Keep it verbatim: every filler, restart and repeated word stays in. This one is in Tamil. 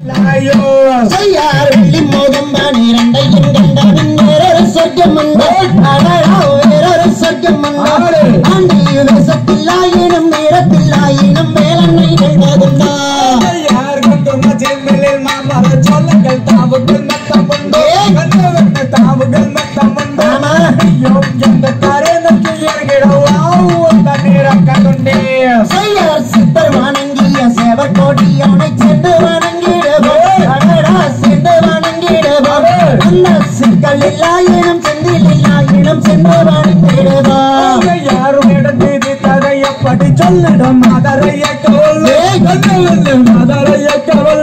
செய்யார் வெள்ளி மோகம் பனிரெண்டையும் கண்டவின் வேறொரு சொர்க்கம் வேறொரு சொர்க்கம் ஆண்டில் தேசத்தில்லாயினும் நேரத்தில்லாயினும் வேலன்னை கண்டதுண்டா யார் கொண்டு செம்மிலில் மாமர சொல்லுங்கள் தாவுகள் மத்தமுண்டோ தாவுகள் மத்தமுண்டோ எந்த தரேனக்கு இறங்கிடவா தண்ணீரம் கண்டுண்டே செய்யார் சிப்பர் வணங்கிய சேவக்கோட்டி அவனை சென்று வணங்கிடவோ அடடா சென்று வணங்கிடவோ அந்த சிக்கல் இல்லாயினும் செந்தில் இல்லாயினும் சென்று வணங்கிடவோ யாரும் இடத்தீதி தரையப்படி சொல்லிடும் மதரைய கவல் மதரைய கவல்